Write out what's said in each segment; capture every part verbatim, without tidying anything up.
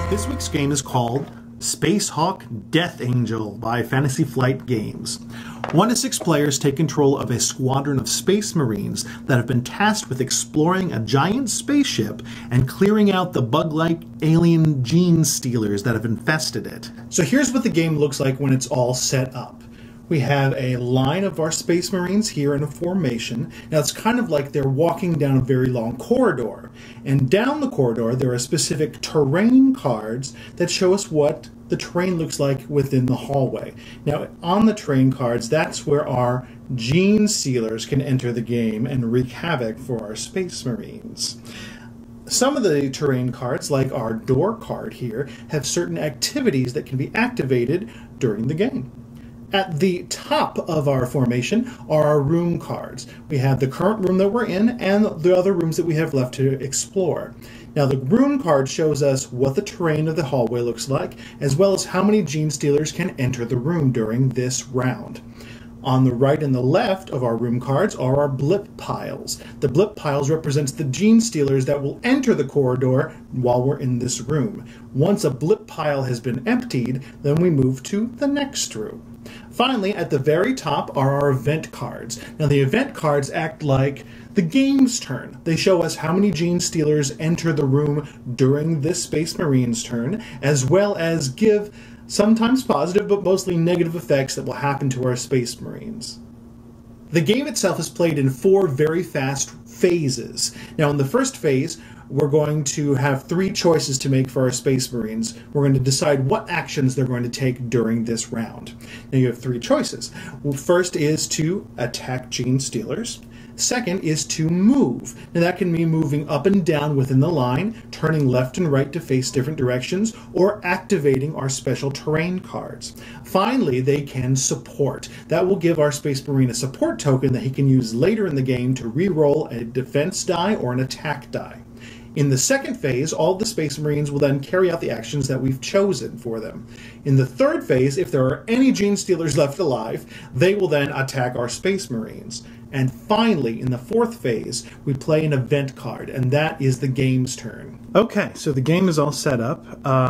This week's game is called Space Hawk Death Angel by Fantasy Flight Games. One to six players take control of a squadron of space marines that have been tasked with exploring a giant spaceship and clearing out the bug-like alien gene stealers that have infested it. So here's what the game looks like when it's all set up. We have a line of our space marines here in a formation. Now it's kind of like they're walking down a very long corridor. And down the corridor there are specific terrain cards that show us what the terrain looks like within the hallway. Now on the terrain cards, that's where our gene stealers can enter the game and wreak havoc for our space marines. Some of the terrain cards, like our door card here, have certain activities that can be activated during the game. At the top of our formation are our room cards. We have the current room that we're in and the other rooms that we have left to explore. Now the room card shows us what the terrain of the hallway looks like, as well as how many gene stealers can enter the room during this round. On the right and the left of our room cards are our blip piles. The blip piles represents the gene stealers that will enter the corridor while we're in this room. Once a blip pile has been emptied, then we move to the next room. Finally, at the very top are our event cards. Now the event cards act like the game's turn. They show us how many gene stealers enter the room during this Space Marine's turn, as well as give sometimes positive but mostly negative effects that will happen to our Space Marines. The game itself is played in four very fast phases. Now in the first phase, we're going to have three choices to make for our Space Marines. We're going to decide what actions they're going to take during this round. Now you have three choices. Well, first is to attack gene stealers. Second is to move. Now that can mean moving up and down within the line, turning left and right to face different directions, or activating our special terrain cards. Finally, they can support. That will give our Space Marine a support token that he can use later in the game to re-roll a defense die or an attack die. In the second phase, all the Space Marines will then carry out the actions that we've chosen for them. In the third phase, if there are any gene stealers left alive, they will then attack our Space Marines. And finally, in the fourth phase, we play an event card, and that is the game's turn. Okay, so the game is all set up.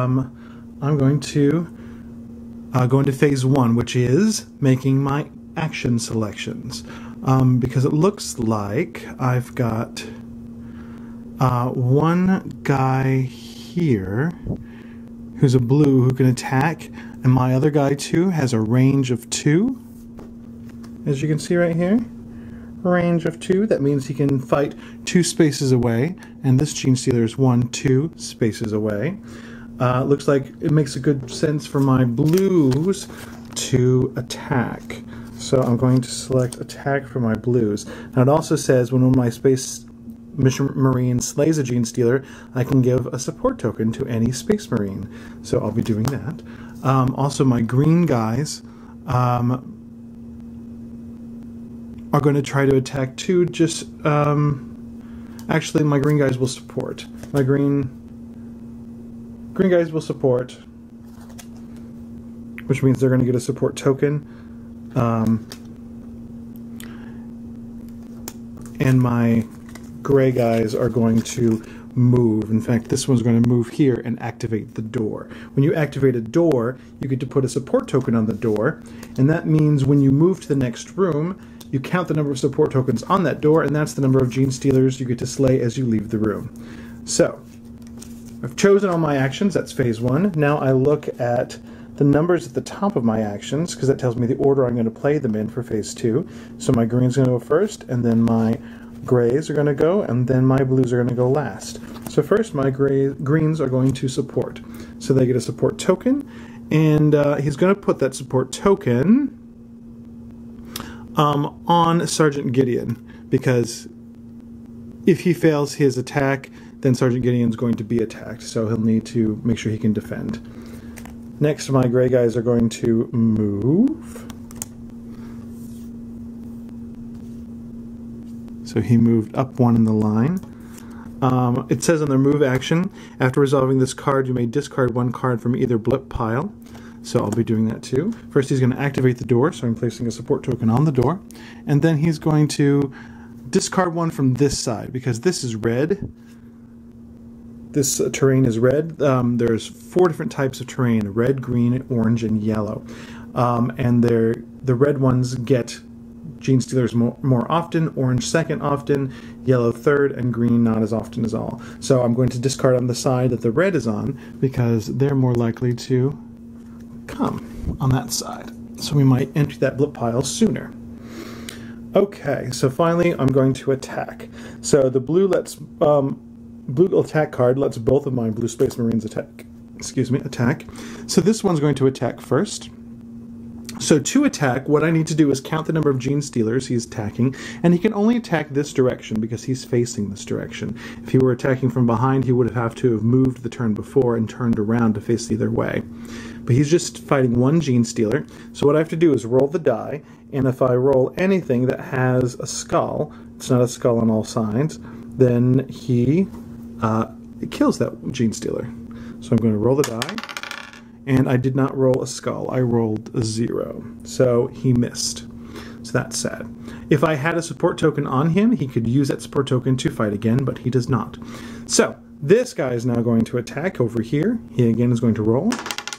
Um, I'm going to uh, go into phase one, which is making my action selections. Um, because it looks like I've got uh, one guy here who's a blue who can attack, and my other guy too has a range of two, as you can see right here. Range of two. That means he can fight two spaces away, and this gene stealer is one, two spaces away. Uh, looks like it makes a good sense for my blues to attack. So I'm going to select attack for my blues. Now it also says when one of my Space Mission Marine slays a gene stealer, I can give a support token to any Space Marine. So I'll be doing that. Um, also my green guys um, are going to try to attack too. Just um, actually, my green guys will support. My green green guys will support, which means they're going to get a support token. Um, and my gray guys are going to move. In fact, this one's going to move here and activate the door. When you activate a door, you get to put a support token on the door, and that means when you move to the next room, you count the number of support tokens on that door, and that's the number of gene stealers you get to slay as you leave the room. So, I've chosen all my actions, that's phase one. Now I look at the numbers at the top of my actions, because that tells me the order I'm going to play them in for phase two. So my green's going to go first, and then my grays are going to go, and then my blues are going to go last. So first my gray, greens are going to support. So they get a support token, and uh, he's going to put that support token Um, on Sergeant Gideon, because if he fails his attack, then Sergeant Gideon's going to be attacked, so he'll need to make sure he can defend. Next, my gray guys are going to move. So he moved up one in the line. Um, it says on their move action, after resolving this card, you may discard one card from either blip pile. So I'll be doing that too. First he's going to activate the door, so I'm placing a support token on the door. And then he's going to discard one from this side, because this is red. this uh, terrain is red. Um, there's four different types of terrain: red, green, orange, and yellow. Um, and they're, the red ones get Gene Stealers more, more often, orange second often, yellow third, and green not as often as all. So I'm going to discard on the side that the red is on because they're more likely to come on that side. So we might empty that blip pile sooner. Okay, so finally I'm going to attack. So the blue lets um, blue attack card lets both of my blue Space Marines attack. Excuse me, attack. So this one's going to attack first. So to attack, what I need to do is count the number of Gene Stealers he's attacking, and he can only attack this direction because he's facing this direction. If he were attacking from behind, he would have to have moved the turn before and turned around to face the other way. But he's just fighting one Gene Stealer, so what I have to do is roll the die, and if I roll anything that has a skull, it's not a skull on all sides, then he uh, kills that Gene Stealer. So I'm going to roll the die. And I did not roll a skull, I rolled a zero. So he missed. So that's sad. If I had a support token on him, he could use that support token to fight again, but he does not. So this guy is now going to attack over here. He again is going to roll.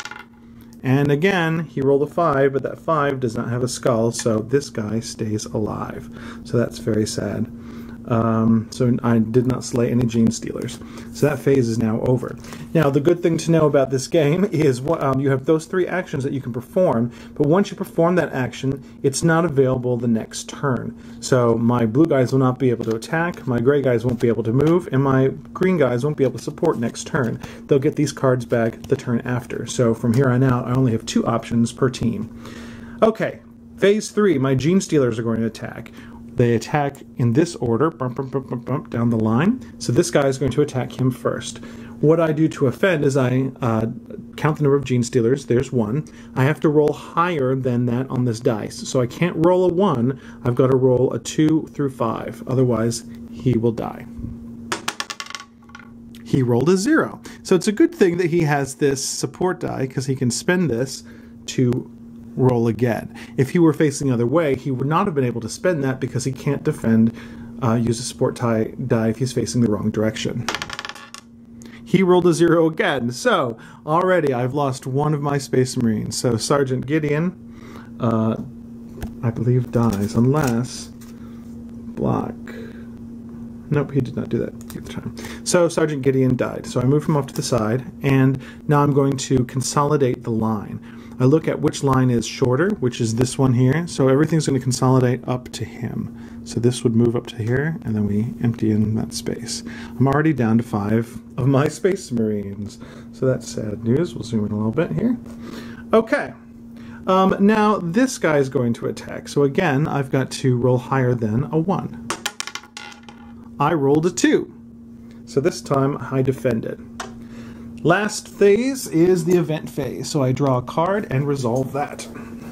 And again, he rolled a five, but that five does not have a skull, so this guy stays alive. So that's very sad. Um, so I did not slay any Gene Stealers. So that phase is now over. Now the good thing to know about this game is what, um, you have those three actions that you can perform, but once you perform that action, it's not available the next turn. So my blue guys will not be able to attack, my gray guys won't be able to move, and my green guys won't be able to support next turn. They'll get these cards back the turn after. So from here on out, I only have two options per team. Okay, phase three, my Gene Stealers are going to attack. They attack in this order, bump, bump, bump, bump, bump, down the line. So this guy is going to attack him first. What I do to offend is I uh, count the number of Gene Stealers. There's one. I have to roll higher than that on this dice. So I can't roll a one. I've got to roll a two through five. Otherwise, he will die. He rolled a zero. So it's a good thing that he has this support die because he can spend this to roll again. If he were facing the other way, he would not have been able to spend that because he can't defend, uh, use a support die, die if he's facing the wrong direction. He rolled a zero again, so already I've lost one of my Space Marines. So Sergeant Gideon, uh, I believe, dies unless block. Nope, he did not do that either time. So Sergeant Gideon died. So I moved him off to the side, and now I'm going to consolidate the line. I look at which line is shorter, which is this one here, so everything's going to consolidate up to him. So this would move up to here, and then we empty in that space. I'm already down to five of my Space Marines, so that's sad news. We'll zoom in a little bit here. Okay, um, now this guy is going to attack. So again, I've got to roll higher than a one. I rolled a two, so this time I defended. Last phase is the event phase, so I draw a card and resolve that.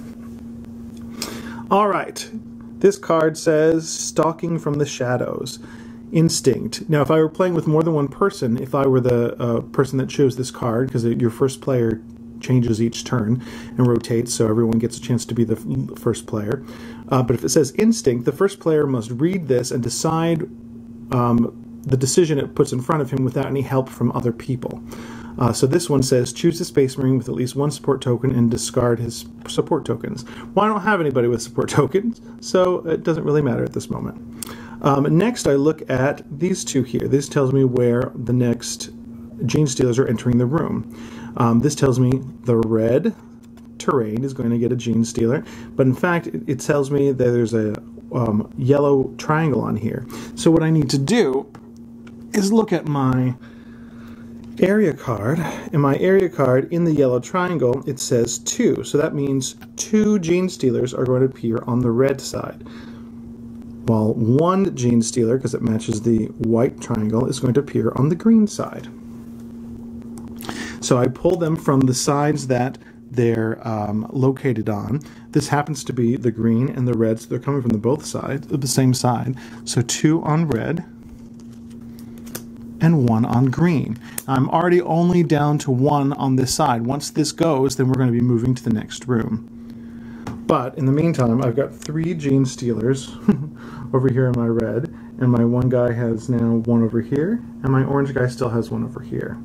Alright, this card says Stalking from the Shadows. Instinct. Now if I were playing with more than one person, if I were the uh, person that chose this card, because your first player changes each turn and rotates, so everyone gets a chance to be the first player. Uh, but if it says Instinct, the first player must read this and decide um, the decision it puts in front of him without any help from other people. Uh, so this one says, choose a Space Marine with at least one support token and discard his support tokens. Well, I don't have anybody with support tokens, so it doesn't really matter at this moment. Um, next, I look at these two here. This tells me where the next Gene Stealers are entering the room. Um, this tells me the red terrain is going to get a Gene Stealer, but in fact, it, it tells me that there's a um, yellow triangle on here. So what I need to do is look at my area card. In my area card, in the yellow triangle, it says two. So that means two Gene Stealers are going to appear on the red side, while one Gene Stealer, because it matches the white triangle, is going to appear on the green side. So I pull them from the sides that they're um, located on. This happens to be the green and the red, so they're coming from the both sides, the same side. So two on red and one on green. I'm already only down to one on this side. Once this goes, then we're going to be moving to the next room. But in the meantime, I've got three Gene Stealers over here in my red, and my one guy has now one over here, and my orange guy still has one over here.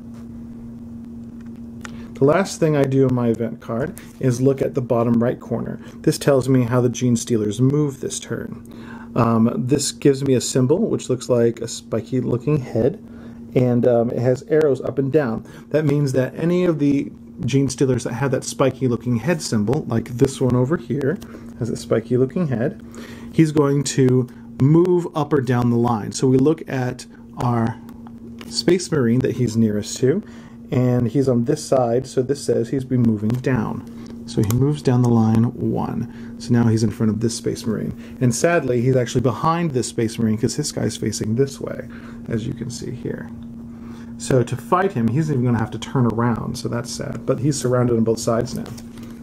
The last thing I do in my event card is look at the bottom right corner. This tells me how the Gene Stealers move this turn. Um, this gives me a symbol which looks like a spiky looking head, and um, it has arrows up and down. That means that any of the Gene Stealers that have that spiky looking head symbol, like this one over here has a spiky looking head, he's going to move up or down the line. So we look at our Space Marine that he's nearest to, and he's on this side, so this says he's been moving down. So he moves down the line one. So now he's in front of this Space Marine. And sadly, he's actually behind this Space Marine because this guy's facing this way, as you can see here. So to fight him, he's even going to have to turn around, so that's sad. But he's surrounded on both sides now.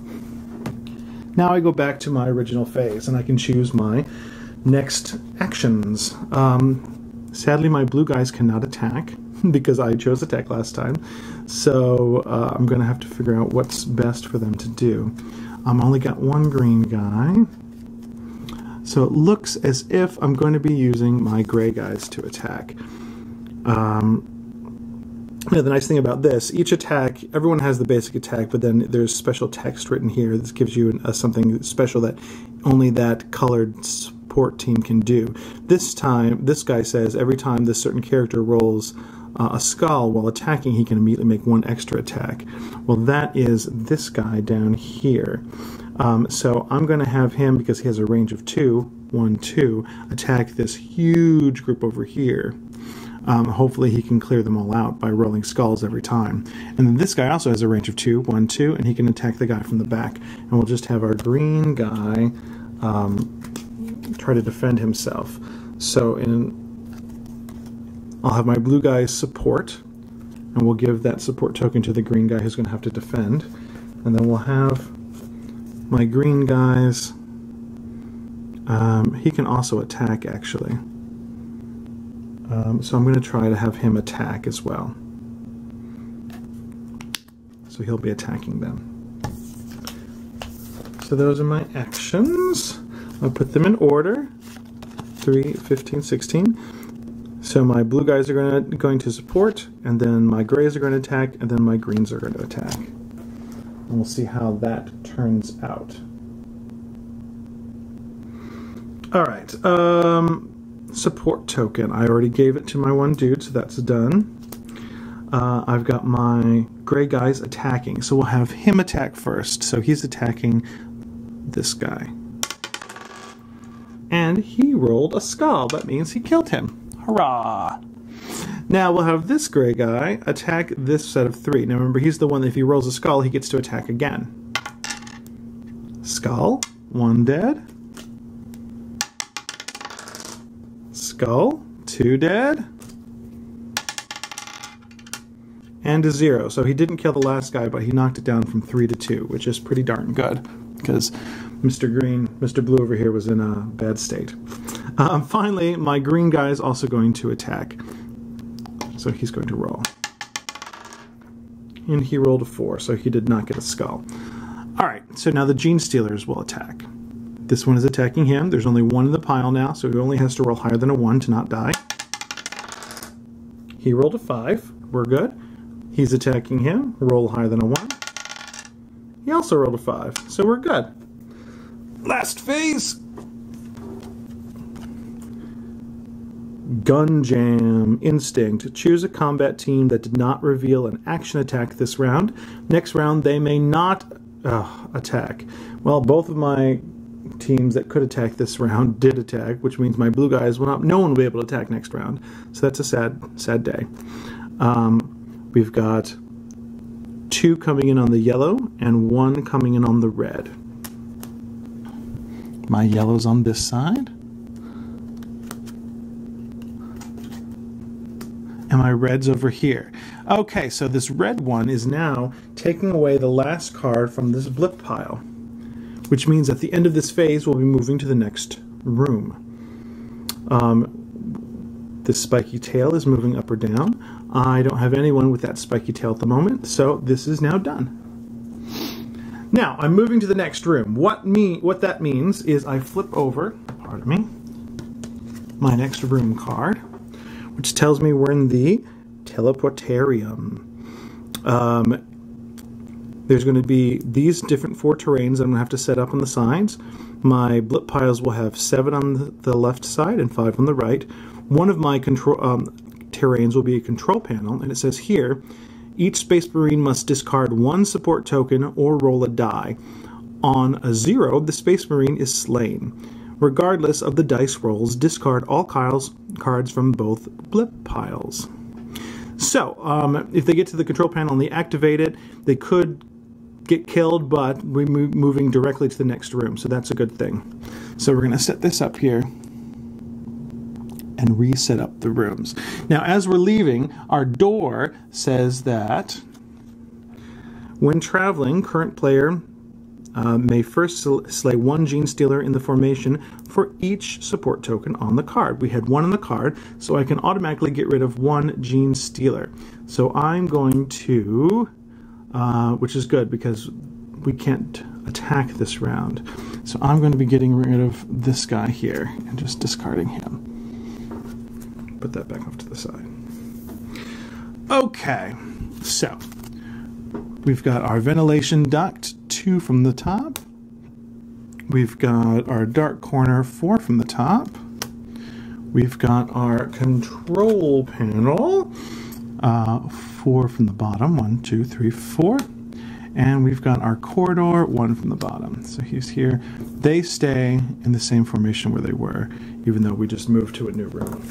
Now I go back to my original phase, and I can choose my next actions. Um, sadly, my blue guys cannot attack, because I chose attack last time, so uh, I'm going to have to figure out what's best for them to do. I'm only got one green guy, so it looks as if I'm going to be using my gray guys to attack. Um, yeah, the nice thing about this, each attack, everyone has the basic attack, but then there's special text written here. This gives you uh, something special that only that colored support team can do. This time, this guy says every time this certain character rolls Uh, a skull while attacking, he can immediately make one extra attack. Well, that is this guy down here. Um, so I'm going to have him, because he has a range of two, one, two, attack this huge group over here. Um, hopefully he can clear them all out by rolling skulls every time. And then this guy also has a range of two, one, two, and he can attack the guy from the back. And we'll just have our green guy um, try to defend himself. So in I'll have my blue guy's support, and we'll give that support token to the green guy who's going to have to defend. And then we'll have my green guys, um, he can also attack actually. Um, so I'm going to try to have him attack as well. So he'll be attacking them. So those are my actions. I'll put them in order. three, fifteen, sixteen. So my blue guys are going to, going to support, and then my grays are going to attack, and then my greens are going to attack. And we'll see how that turns out. Alright, um, support token. I already gave it to my one dude, so that's done. Uh, I've got my gray guys attacking, so we'll have him attack first. So he's attacking this guy. And he rolled a skull. That means he killed him. Hurrah! Now we'll have this gray guy attack this set of three. Now remember, he's the one that if he rolls a skull, he gets to attack again. Skull, one dead. Skull, two dead. And a zero. So he didn't kill the last guy, but he knocked it down from three to two, which is pretty darn good, because Mister Green, Mister Blue over here was in a bad state. Um, finally, my green guy is also going to attack. So he's going to roll. And he rolled a four, so he did not get a skull. Alright, so now the Gene Stealers will attack. This one is attacking him. There's only one in the pile now, so he only has to roll higher than a one to not die. He rolled a five. We're good. He's attacking him. Roll higher than a one. He also rolled a five, so we're good. Last phase! Gun Jam Instinct. Choose a combat team that did not reveal an action attack this round. Next round, they may not uh, attack. Well, both of my teams that could attack this round did attack, which means my blue guys will not. No one will be able to attack next round. So that's a sad, sad day. Um, we've got two coming in on the yellow and one coming in on the red. My yellow's on this side. And my red's over here. Okay, so this red one is now taking away the last card from this blip pile, which means at the end of this phase we'll be moving to the next room. Um, this spiky tail is moving up or down. I don't have anyone with that spiky tail at the moment, so this is now done. Now, I'm moving to the next room. What me? What that means is I flip over, pardon me, my next room card, which tells me we're in the Teleportarium. Um, there's going to be these different four terrains I'm going to have to set up on the sides. My blip piles will have seven on the left side and five on the right. One of my control um, terrains will be a control panel, and it says here, each Space Marine must discard one support token or roll a die. On a zero, the Space Marine is slain. Regardless of the dice rolls, discard all cards from both blip piles. So, um, if they get to the control panel and they activate it, they could get killed, but we're moving directly to the next room, so that's a good thing. So we're going to set this up here and reset up the rooms. Now, as we're leaving, our door says that when traveling, current player uh, may first slay one Gene Stealer in the formation for each support token on the card. We had one on the card, so I can automatically get rid of one Gene Stealer. So I'm going to, uh, which is good because we can't attack this round. So I'm going to be getting rid of this guy here and just discarding him. Put that back off to the side. Okay, so we've got our ventilation duct, two from the top. We've got our dark corner, four from the top. We've got our control panel, uh, four from the bottom, one, two, three, four. And we've got our corridor, one from the bottom. So he's here. They stay in the same formation where they were, even though we just moved to a new room.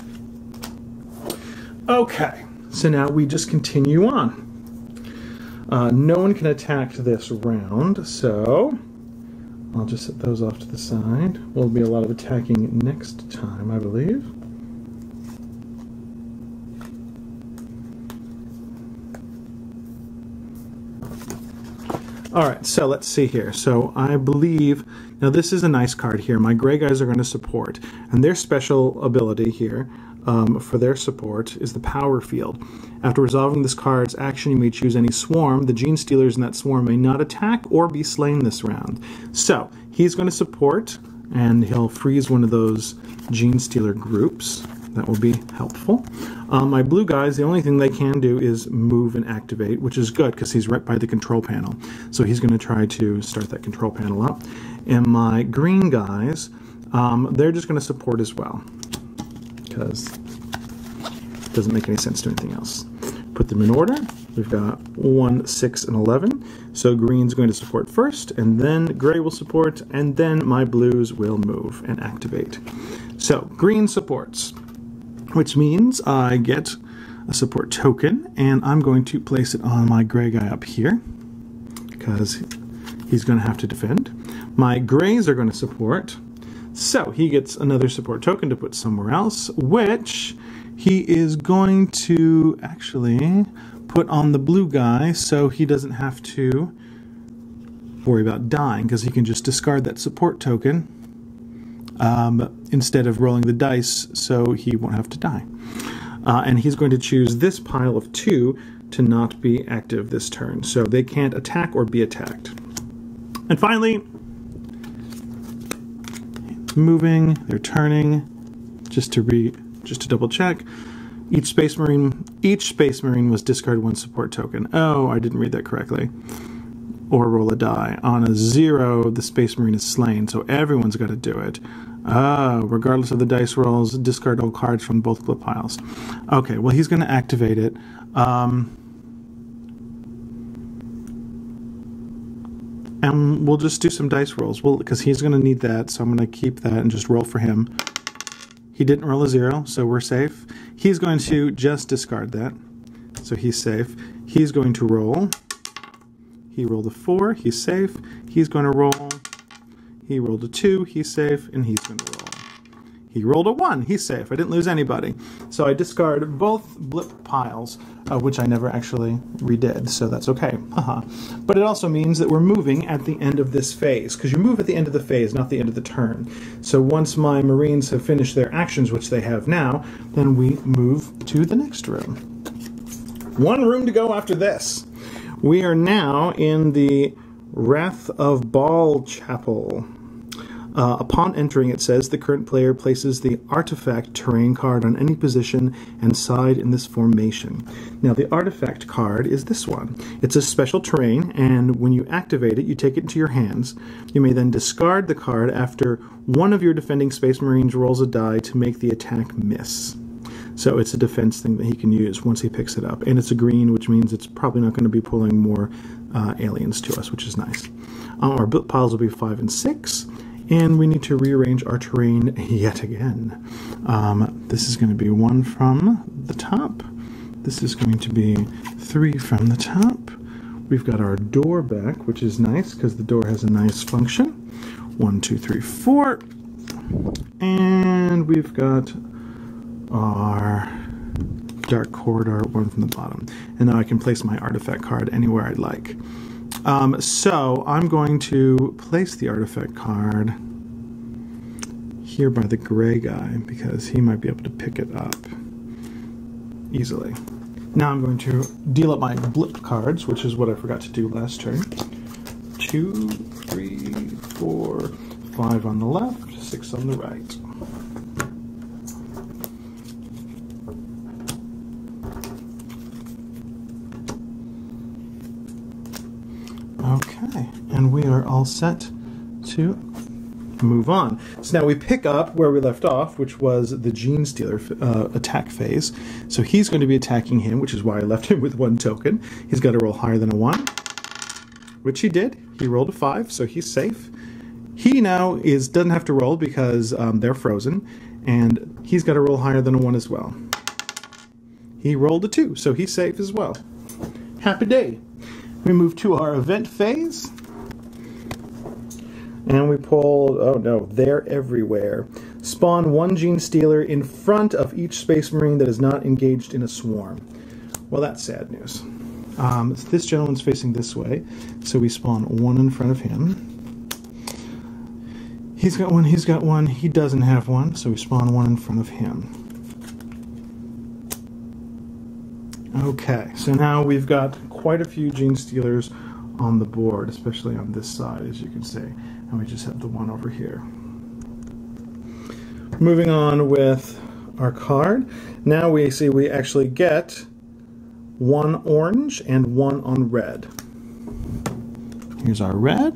Okay, so now we just continue on. Uh, no one can attack this round, so I'll just set those off to the side. Will be a lot of attacking next time, I believe. Alright, so let's see here. So I believe, now this is a nice card here. My gray guys are going to support, and their special ability here um, for their support is the Power Field. After resolving this card's action, you may choose any swarm. The Gene Stealers in that swarm may not attack or be slain this round. So he's going to support, and he'll freeze one of those Gene Stealer groups. That will be helpful. Um, my blue guys, the only thing they can do is move and activate, which is good because he's right by the control panel. So he's going to try to start that control panel up. And my green guys, um, they're just going to support as well because it doesn't make any sense to anything else. Put them in order. We've got one, six, and eleven. So green's going to support first, and then gray will support, and then my blues will move and activate. So green supports, which means I get a support token, and I'm going to place it on my gray guy up here because he's going to have to defend. My grays are going to support, so he gets another support token to put somewhere else, which he is going to actually put on the blue guy so he doesn't have to worry about dying because he can just discard that support token Um, instead of rolling the dice, so he won't have to die. Uh, and he's going to choose this pile of two to not be active this turn, so they can't attack or be attacked. And finally, moving, they're turning, just to re, just to double check. Each Space Marine, each Space Marine was discard one support token. Oh, I didn't read that correctly. Or roll a die. On a zero, the Space Marine is slain, so everyone's got to do it. Oh, regardless of the dice rolls, discard all cards from both blip piles. Okay, well, he's going to activate it. Um, and we'll just do some dice rolls, well, because he's going to need that, so I'm going to keep that and just roll for him. He didn't roll a zero, so we're safe. He's going to just discard that, so he's safe. He's going to roll. He rolled a four, he's safe. He's going to roll. He rolled a two, he's safe, and he's going to roll. He rolled a one, he's safe. I didn't lose anybody. So I discard both blip piles, uh, which I never actually redid, so that's okay. Haha. But it also means that we're moving at the end of this phase, because you move at the end of the phase, not the end of the turn. So once my Marines have finished their actions, which they have now, then we move to the next room. One room to go after this. We are now in the Wrath of Baal Chapel. Uh, upon entering, it says the current player places the artifact terrain card on any position and side in this formation. Now, the artifact card is this one. It's a special terrain, and when you activate it, you take it into your hands. You may then discard the card after one of your defending Space Marines rolls a die to make the attack miss. So it's a defense thing that he can use once he picks it up. And it's a green, which means it's probably not going to be pulling more uh, aliens to us, which is nice. Um, our built piles will be five and six. And we need to rearrange our terrain yet again. Um, this is going to be one from the top. This is going to be three from the top. We've got our door back, which is nice because the door has a nice function. One, two, three, four. And we've got our dark corridor, one from the bottom. And now I can place my artifact card anywhere I'd like. Um, so I'm going to place the artifact card here by the gray guy because he might be able to pick it up easily. Now I'm going to deal up my blip cards, which is what I forgot to do last turn. Two, three, four, five on the left, six on the right. Okay, and we are all set to move on. So now we pick up where we left off, which was the Genestealer uh, attack phase. So he's going to be attacking him, which is why I left him with one token. He's got to roll higher than a one, which he did. He rolled a five, so he's safe. He now is doesn't have to roll because um, they're frozen, and he's got to roll higher than a one as well. He rolled a two, so he's safe as well. Happy day. We move to our event phase, and we pull, oh no, they're everywhere. Spawn one Genestealer in front of each Space Marine that is not engaged in a swarm. Well, that's sad news. Um, this gentleman's facing this way, so we spawn one in front of him. He's got one, he's got one, he doesn't have one, so we spawn one in front of him. Okay, so now we've got quite a few Genestealers on the board, especially on this side, as you can see. And we just have the one over here. Moving on with our card. Now we see we actually get one orange and one on red. Here's our red.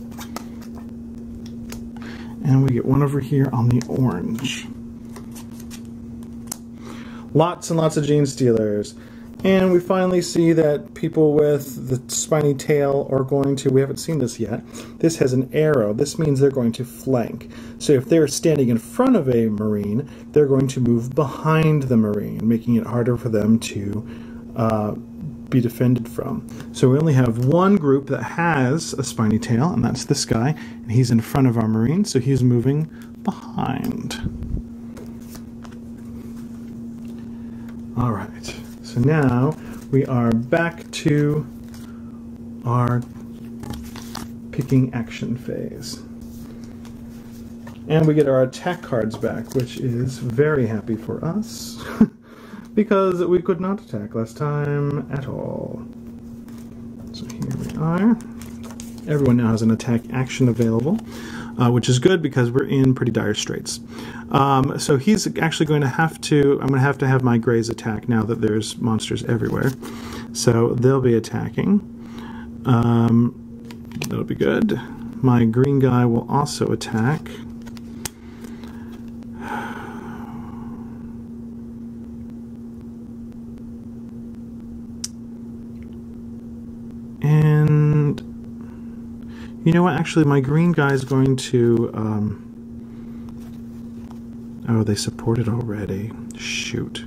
And we get one over here on the orange. Lots and lots of Genestealers. And we finally see that people with the spiny tail are going to, we haven't seen this yet, this has an arrow. This means they're going to flank. So if they're standing in front of a Marine, they're going to move behind the Marine, making it harder for them to uh, be defended from. So we only have one group that has a spiny tail, and that's this guy, and he's in front of our Marine, so he's moving behind. All right. So now we are back to our picking action phase. And we get our attack cards back, which is very happy for us because we could not attack last time at all. So here we are. Everyone now has an attack action available, uh, which is good because we're in pretty dire straits. Um, so he's actually going to have to, I'm going to have to have my Greys attack now that there's monsters everywhere. So they'll be attacking. Um, that'll be good. My green guy will also attack. And you know what, actually my green guy is going to, um, oh, they support it already. Shoot.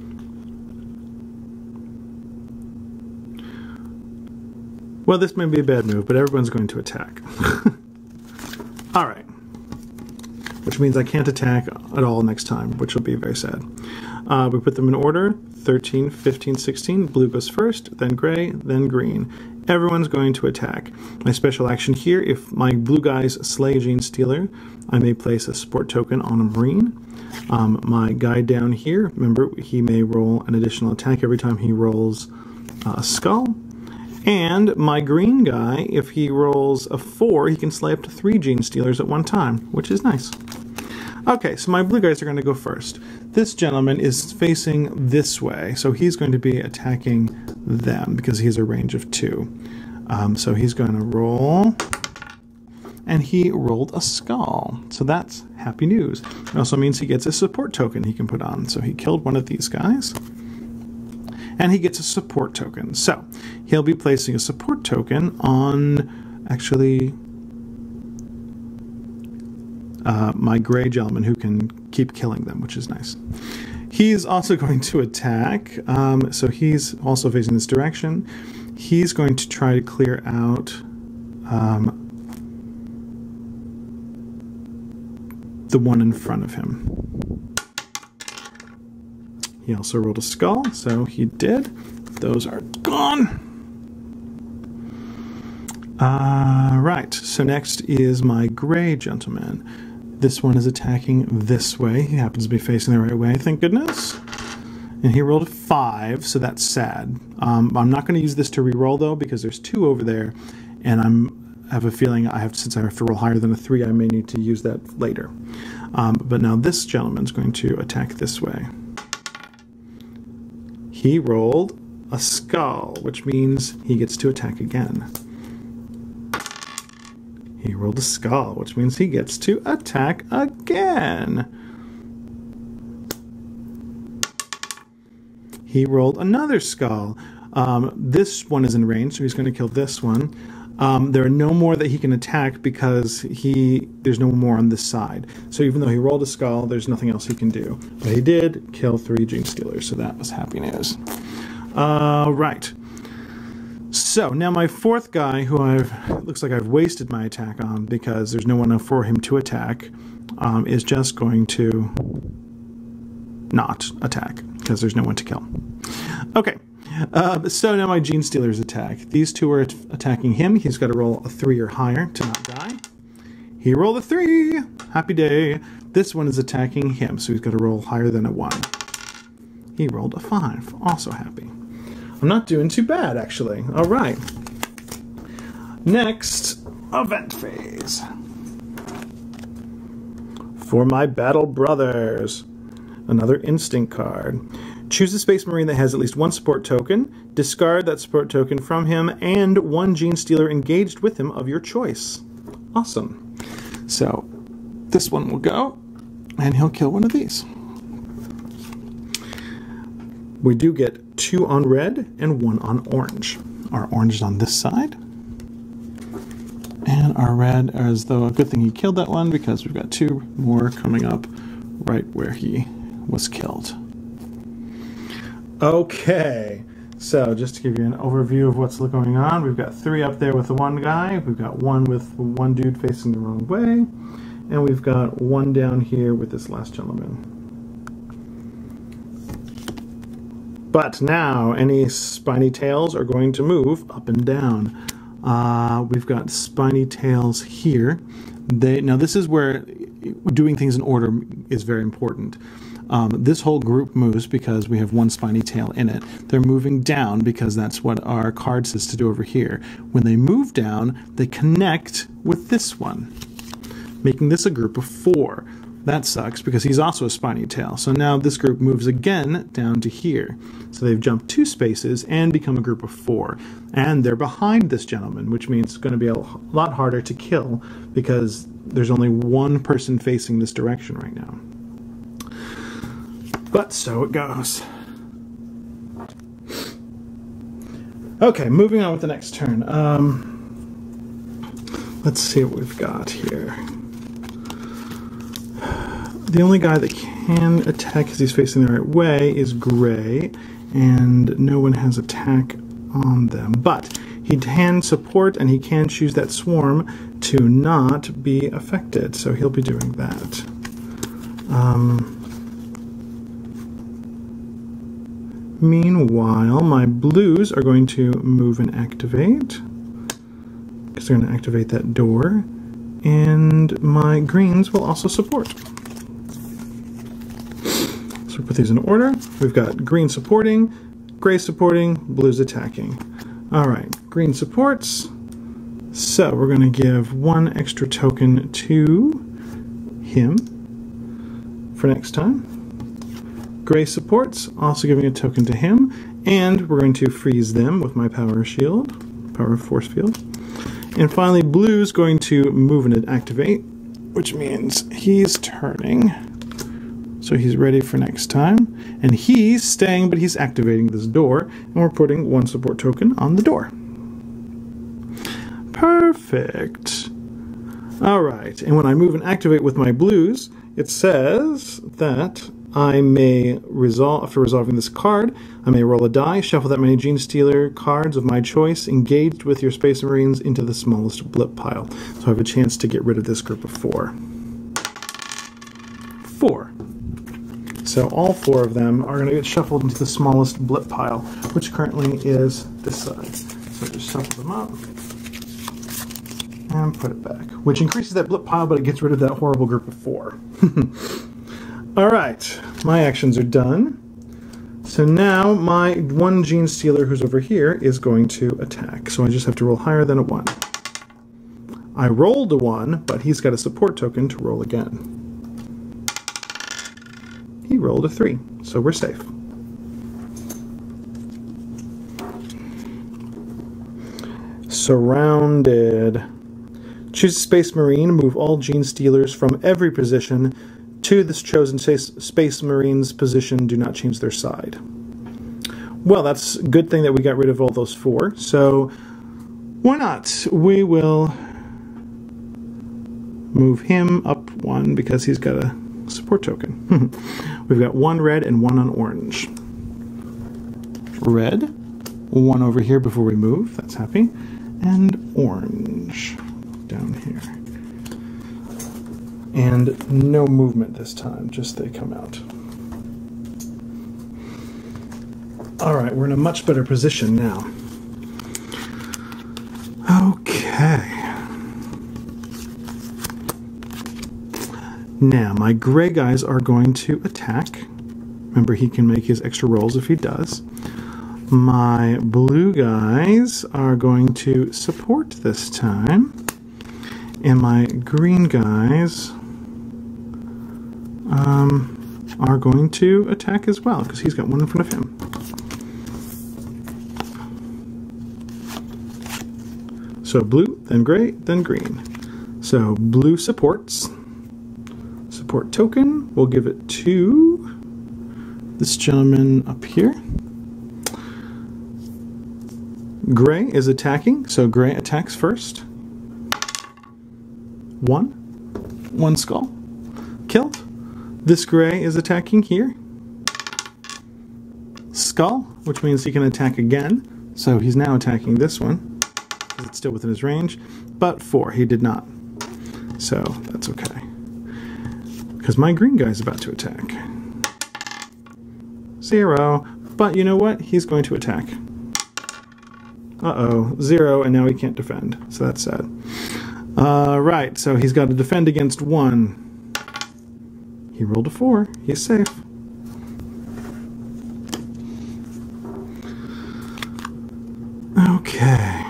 Well, this may be a bad move, but everyone's going to attack. Alright. Which means I can't attack at all next time, which will be very sad. Uh, we put them in order. thirteen, fifteen, sixteen. Blue goes first, then gray, then green. Everyone's going to attack. My special action here, if my blue guys slay a Genestealer, I may place a support token on a Marine. Um, my guy down here, remember, he may roll an additional attack every time he rolls uh, a skull. And my green guy, if he rolls a four, he can slay up to three Gene Stealers at one time, which is nice. Okay, so my blue guys are going to go first. This gentleman is facing this way, so he's going to be attacking them because he has a range of two. Um, so he's going to roll, and he rolled a skull. So that's happy news. It also means he gets a support token he can put on. So he killed one of these guys, and he gets a support token. So he'll be placing a support token on, actually, uh, my gray gentleman who can keep killing them, which is nice. He's also going to attack, um, so he's also facing this direction. He's going to try to clear out um, the one in front of him. He also rolled a skull, so he did. Those are gone. Uh, right, so next is my gray gentleman. This one is attacking this way. He happens to be facing the right way, thank goodness. And he rolled a five, so that's sad. Um, I'm not going to use this to re-roll, though, because there's two over there, and I'm, I have a feeling I have, since I have to roll higher than a three, I may need to use that later. Um, but now this gentleman's going to attack this way. He rolled a skull, which means he gets to attack again. He rolled a skull, which means he gets to attack again. He rolled another skull. Um, this one is in range, so he's going to kill this one. Um, there are no more that he can attack because he there's no more on this side. So even though he rolled a skull, there's nothing else he can do. But he did kill three Gene Stealers, so that was happy news. Uh, right. So now my fourth guy, who I've looks like I've wasted my attack on because there's no one for him to attack, um, is just going to not attack because there's no one to kill. Okay. Uh, so now my Gene Stealers attack. These two are attacking him. He's got to roll a three or higher to not die. He rolled a three. Happy day. This one is attacking him, so he's got to roll higher than a one. He rolled a five. Also happy. I'm not doing too bad, actually. All right. Next, event phase. For my battle brothers. Another instinct card. Choose a Space Marine that has at least one support token, discard that support token from him, and one Gene Stealer engaged with him of your choice. Awesome. So, this one will go, and he'll kill one of these. We do get two on red and one on orange. Our orange is on this side, and our red, as though a good thing he killed that one because we've got two more coming up right where he was killed. Okay, so just to give you an overview of what's going on, we've got three up there with the one guy, we've got one with one dude facing the wrong way, and we've got one down here with this last gentleman. But now, any spiny tails are going to move up and down. Uh, we've got spiny tails here. They, now this is where doing things in order is very important. Um, this whole group moves because we have one spiny tail in it. They're moving down because that's what our card says to do over here. When they move down, they connect with this one, making this a group of four. That sucks because he's also a spiny tail. So now this group moves again down to here. So they've jumped two spaces and become a group of four. And they're behind this gentleman, which means it's going to be a lot harder to kill because there's only one person facing this direction right now. But so it goes. Okay, moving on with the next turn. Um, let's see what we've got here. The only guy that can attack because he's facing the right way is gray, and no one has attack on them. But he can support, and he can choose that swarm to not be affected, so he'll be doing that. Um... Meanwhile, my blues are going to move and activate, because they're going to activate that door, and my greens will also support. So we put these in order. We've got green supporting, gray supporting, blues attacking. All right, green supports. So we're going to give one extra token to him for next time. Gray supports, also giving a token to him, and we're going to freeze them with my power shield, power force field. And finally, blue's going to move and activate, which means he's turning. So he's ready for next time. And he's staying, but he's activating this door, and we're putting one support token on the door. Perfect. All right, and when I move and activate with my blues, it says that I may resolve, after resolving this card, I may roll a die, shuffle that many Genestealer cards of my choice engaged with your Space Marines into the smallest blip pile. So I have a chance to get rid of this group of four. Four. So all four of them are going to get shuffled into the smallest blip pile, which currently is this side. So just shuffle them up and put it back, which increases that blip pile, but it gets rid of that horrible group of four. All right, my actions are done. So now my one Genestealer who's over here is going to attack. So I just have to roll higher than a one. I rolled a one, but he's got a support token to roll again. He rolled a three, so we're safe. Surrounded. Choose a Space Marine, move all Genestealers from every position to this chosen Space Marine's position. Do not change their side. Well, that's a good thing that we got rid of all those four, so why not? We will move him up one because he's got a support token. We've got one red and one on orange. Red, one over here before we move, that's happy, and orange down here. And no movement this time, just they come out. All right, we're in a much better position now. Okay. Now, my gray guys are going to attack. Remember, he can make his extra rolls if he does. My blue guys are going to support this time. And my green guys um, are going to attack as well, because he's got one in front of him. So blue, then gray, then green. So blue supports. Support token, we'll give it to this gentleman up here. Gray is attacking, so gray attacks first. One. One skull. Killed. This gray is attacking here. Skull, which means he can attack again. So he's now attacking this one. It's still within his range. But four, he did not. So that's okay. Because my green guy's about to attack. Zero. But you know what? He's going to attack. Uh-oh. Zero, and now he can't defend. So that's sad. Uh, right, so he's got to defend against one. He rolled a four. He's safe. Okay.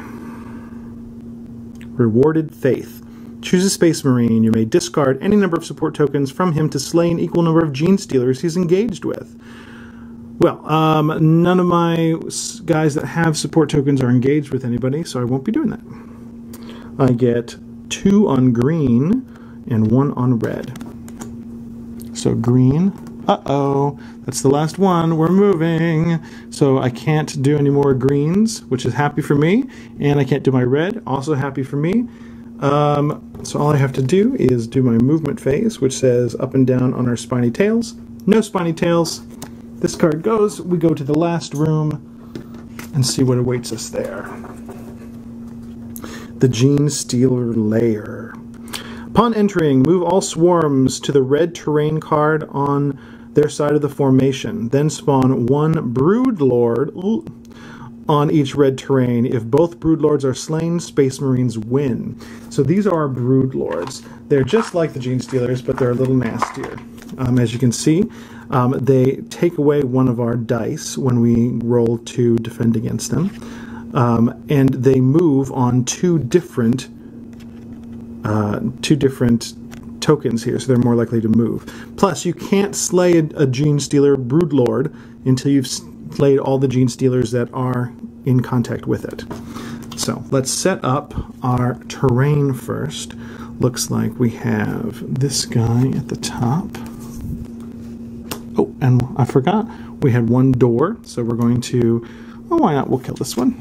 Rewarded Faith. Choose a Space Marine. You may discard any number of support tokens from him to slay an equal number of Genestealers he's engaged with. Well, um, none of my guys that have support tokens are engaged with anybody, so I won't be doing that. I get two on green and one on red. So green, uh-oh, that's the last one, we're moving. So I can't do any more greens, which is happy for me, and I can't do my red, also happy for me. Um, so all I have to do is do my movement phase, which says up and down on our spiny tails. No spiny tails. This card goes, we go to the last room and see what awaits us there. The Genestealer Lair. Upon entering, move all swarms to the red terrain card on their side of the formation. Then spawn one Broodlord on each red terrain. If both Broodlords are slain, Space Marines win. So these are our Broodlords. They're just like the Genestealers, but they're a little nastier. Um, as you can see, um, they take away one of our dice when we roll to defend against them. um, and they move on two different uh, two different tokens here, so they're more likely to move. Plus, you can't slay a, a Genestealer Broodlord until you've slayed all the Genestealers that are in contact with it. So let's set up our terrain first. Looks like we have this guy at the top. Oh, and I forgot, we had one door, so we're going to, oh, why not, we'll kill this one.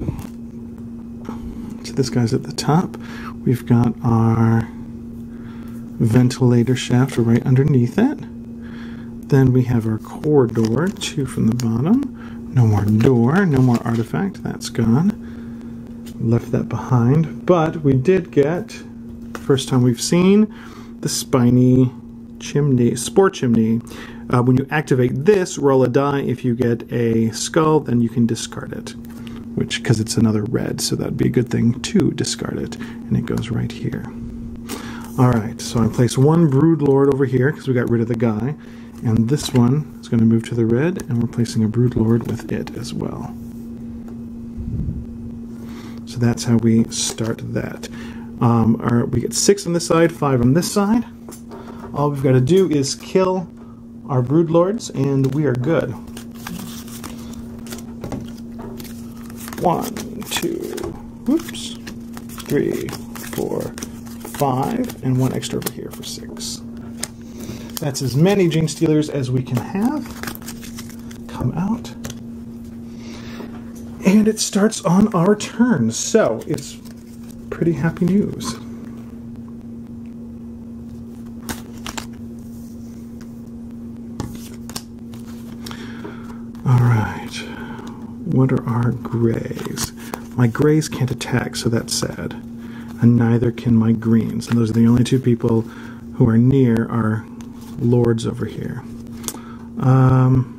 So this guy's at the top. We've got our ventilator shaft right underneath it. Then we have our core door, two from the bottom. No more door, no more artifact, that's gone. Left that behind, but we did get, first time we've seen, the spiny chimney, spore chimney. Uh, when you activate this, roll a die. If you get a skull, then you can discard it, which, because it's another red, so that'd be a good thing to discard it, and it goes right here. Alright, so I place one Broodlord over here, because we got rid of the guy, and this one is going to move to the red, and we're placing a Broodlord with it as well. So that's how we start that. Um, our, we get six on this side, five on this side. All we've got to do is kill our Broodlords, and we are good. One, two, whoops, three, four, five, and one extra over here for six. That's as many Genestealers as we can have. Come out. And it starts on our turn, so it's pretty happy news. Alright, what are our grays? My grays can't attack, so that's sad. And neither can my greens, and those are the only two people who are near our lords over here. Um...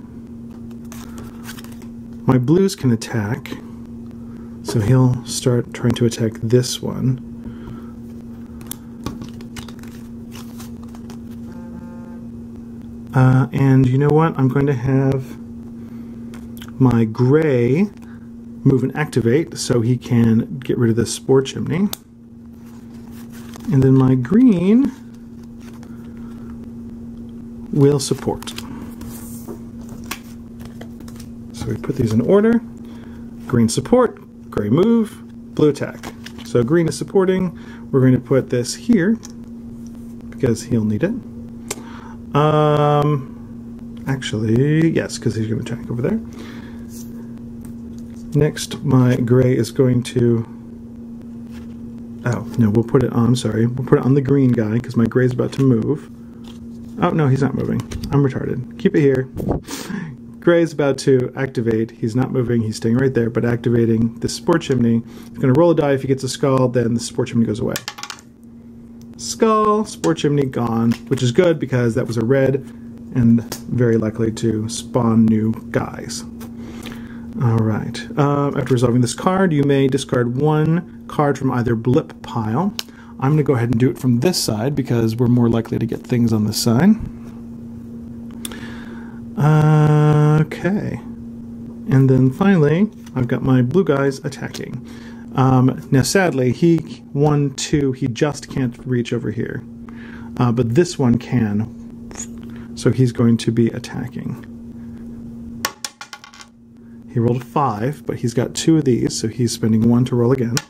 My blues can attack, so he'll start trying to attack this one. Uh, and you know what? I'm going to have my gray move and activate so he can get rid of this spore chimney. And then my green will support. So we put these in order. Green support, gray move, blue attack. So green is supporting. We're going to put this here because he'll need it. Um, actually, yes, because he's going to attack over there. Next, my gray is going to... Oh, no, we'll put it on, I'm sorry. We'll put it on the green guy because my gray's about to move. Oh, no, he's not moving. I'm retarded. Keep it here. Gray's about to activate. He's not moving. He's staying right there, but activating the spore chimney. He's going to roll a die. If he gets a skull, then the spore chimney goes away. Skull, spore chimney gone, which is good because that was a red and very likely to spawn new guys. All right. Uh, after resolving this card, you may discard one card from either blip pile. I'm going to go ahead and do it from this side because we're more likely to get things on this side. Uh, okay. And then finally, I've got my blue guys attacking. Um, now sadly, he, one, two, he just can't reach over here. Uh, but this one can. So he's going to be attacking. He rolled a five, but he's got two of these, so he's spending one to roll again.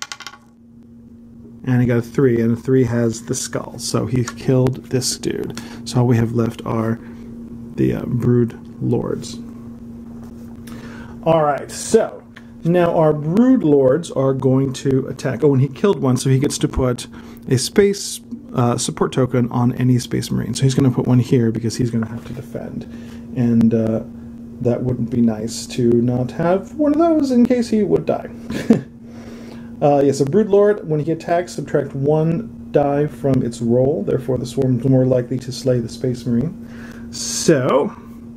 And he got a three, and a three has the skull, so he killed this dude. So all we have left are the uh, Brood Lords. Alright, so now our Brood Lords are going to attack. Oh, and he killed one, so he gets to put a space uh, support token on any Space Marine. So he's going to put one here because he's going to have to defend. And uh, that wouldn't be nice to not have one of those in case he would die. uh, yes, a Brood Lord, when he attacks, subtract one die from its roll. Therefore, the swarm is more likely to slay the Space Marine. So,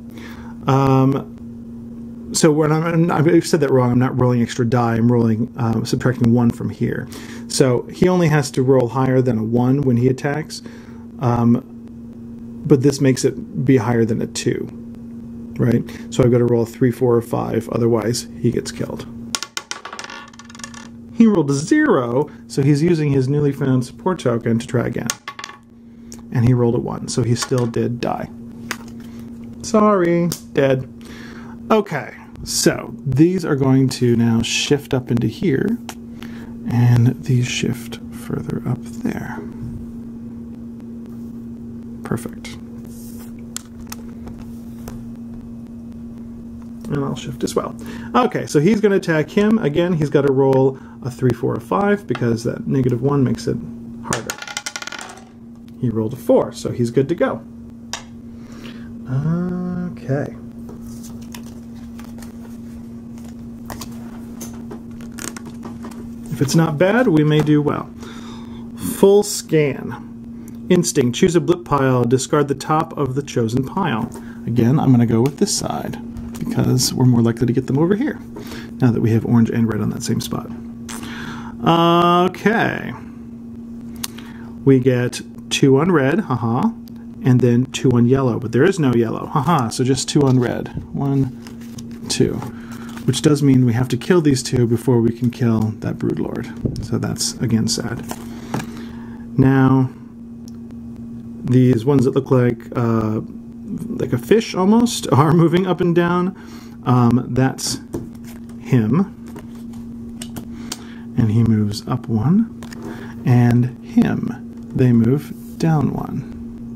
um, so when I'm, I've said that wrong, I'm not rolling extra die, I'm rolling, um, subtracting one from here. So he only has to roll higher than a one when he attacks, um, but this makes it be higher than a two, right? So I've got to roll a three, four, or five, otherwise he gets killed. He rolled a zero, so he's using his newly found support token to try again. And he rolled a one, so he still did die. Sorry, dead. Okay, so these are going to now shift up into here, and these shift further up there. Perfect. And I'll shift as well. Okay, so he's going to attack him. Again, he's got to roll a three, four, or five, because that negative one makes it harder. He rolled a four, so he's good to go. Okay. If it's not bad, we may do well. Full scan. Instinct. Choose a blip pile. Discard the top of the chosen pile. Again, I'm going to go with this side, because we're more likely to get them over here, now that we have orange and red on that same spot. Okay. We get two on red, haha, and then two on yellow, but there is no yellow, haha, so just two on red. One, two. Which does mean we have to kill these two before we can kill that Broodlord. So that's, again, sad. Now, these ones that look like uh, like a fish almost are moving up and down. Um, that's him. And he moves up one. And him. They move down one.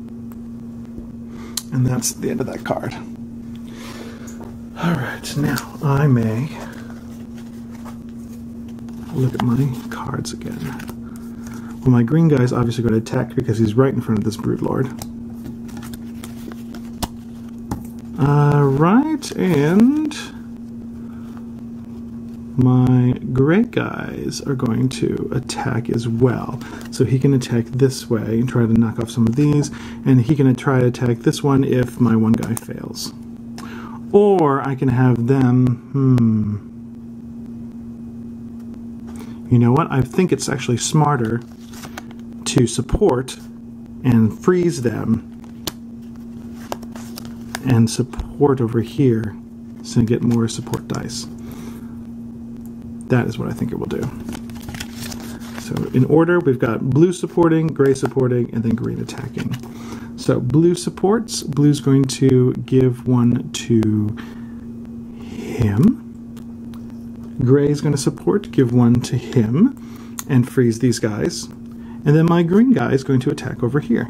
And that's the end of that card. Alright, now I may look at my cards again. Well, my green guy is obviously going to attack because he's right in front of this Broodlord. Alright, and my gray guys are going to attack as well. So he can attack this way and try to knock off some of these, and he can try to attack this one if my one guy fails. Or I can have them, hmm. You know what? I think it's actually smarter to support and freeze them and support over here so I get more support dice. That is what I think it will do. So in order, we've got blue supporting, gray supporting, and then green attacking. So blue supports. Blue's going to give one to him. Gray's going to support, give one to him, and freeze these guys. And then my green guy is going to attack over here.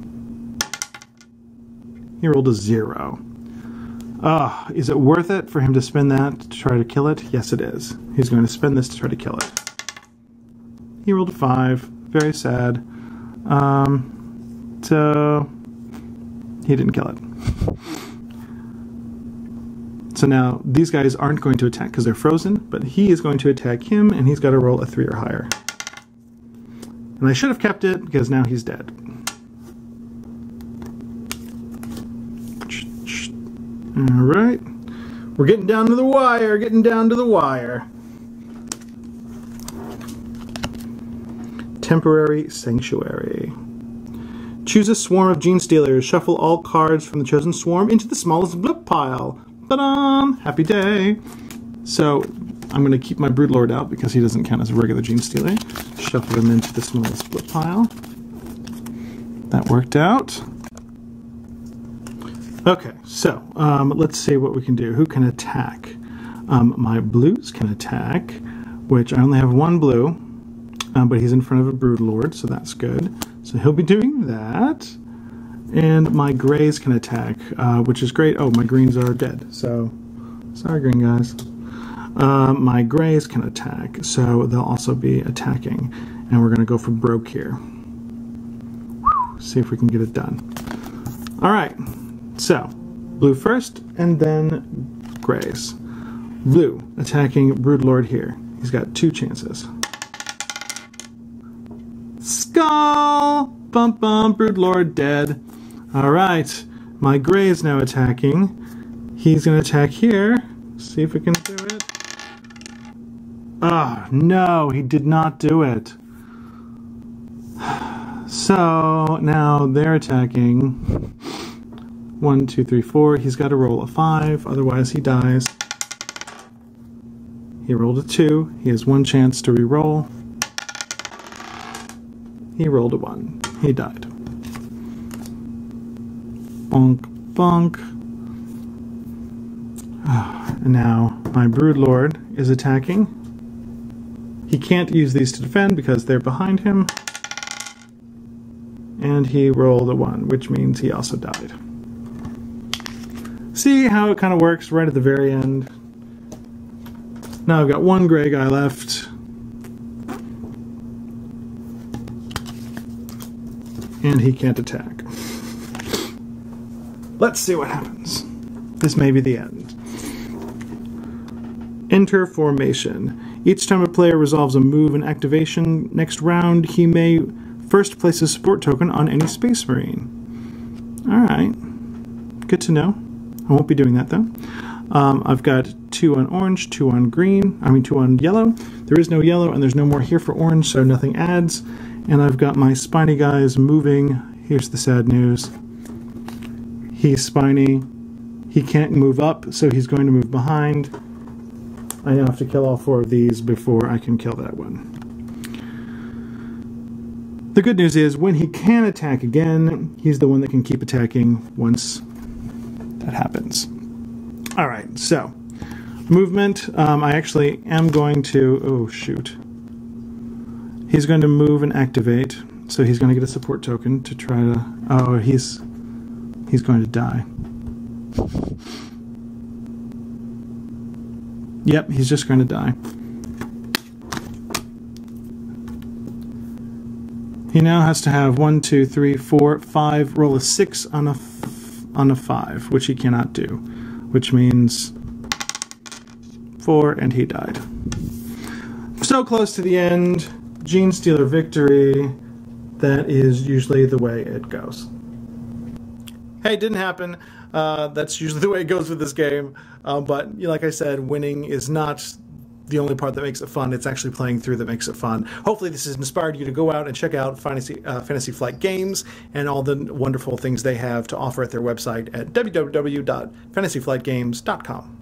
He rolled a zero. Ah, uh, is it worth it for him to spend that to try to kill it? Yes, it is. He's going to spend this to try to kill it. He rolled a five. Very sad. Um, so he didn't kill it. So now these guys aren't going to attack because they're frozen, but he is going to attack him, and he's got to roll a three or higher. And I should have kept it because now he's dead. All right, we're getting down to the wire, getting down to the wire. Temporary Sanctuary. Choose a swarm of Gene Stealers. Shuffle all cards from the chosen swarm into the smallest blip pile. Ta-da! Happy day. So I'm going to keep my Broodlord out because he doesn't count as a regular Gene Stealer. Shuffle them into the smallest blip pile. That worked out. Okay, so um, let's see what we can do. Who can attack? Um, my blues can attack, which I only have one blue, um, but he's in front of a Broodlord, so that's good. So he'll be doing that. And my grays can attack, uh, which is great. Oh, my greens are dead, so sorry, green guys. Uh, my grays can attack, so they'll also be attacking. And we're going to go for broke here. See if we can get it done. All right. So, blue first, and then grays. Blue, attacking Broodlord here. He's got two chances. Skull! Bump bump, Broodlord dead. Alright, my gray is now attacking. He's going to attack here. See if we can do it. Ah, oh, no, he did not do it. So, now they're attacking. One, two, three, four. He's got to roll a five, otherwise he dies. He rolled a two. He has one chance to re-roll. He rolled a one. He died. Bonk, bonk. And now my Broodlord is attacking. He can't use these to defend because they're behind him. And he rolled a one, which means he also died. See how it kind of works right at the very end? Now I've got one gray guy left. And he can't attack. Let's see what happens. This may be the end. Enter formation. Each time a player resolves a move and activation next round, he may first place a support token on any Space Marine. Alright. Good to know. I won't be doing that though. Um, I've got two on orange, two on green, I mean two on yellow. There is no yellow and there's no more here for orange, so nothing adds. And I've got my spiny guys moving. Here's the sad news. He's spiny. He can't move up, so he's going to move behind. I now have to kill all four of these before I can kill that one. The good news is, when he can attack again, he's the one that can keep attacking once that happens. Alright, so, movement. Um, I actually am going to... Oh, shoot. He's going to move and activate, so he's going to get a support token to try to... Oh, he's... He's going to die. Yep, he's just going to die. He now has to have one, two, three, four, five, roll a six on a f on a five, which he cannot do, which means four, and he died. So close to the end, Gene Stealer victory. That is usually the way it goes. Hey, it didn't happen. Uh, that's usually the way it goes with this game. Uh, but like I said, winning is not the only part that makes it fun. It's actually playing through that makes it fun. Hopefully this has inspired you to go out and check out Fantasy, uh, Fantasy Flight Games and all the wonderful things they have to offer at their website at w w w dot fantasy flight games dot com.